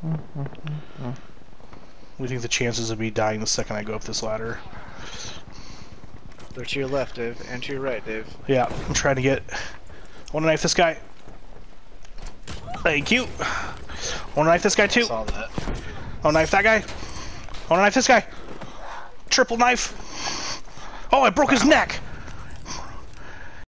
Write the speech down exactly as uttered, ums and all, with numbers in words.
We think the chances of me dying the second I go up this ladder. They're to your left, Dave, and to your right, Dave. Yeah, I'm trying to get... I want to knife this guy. Thank you. I want to knife this guy too. Saw that. I want to knife that guy. I want to knife this guy. Triple knife. Oh, I broke his neck.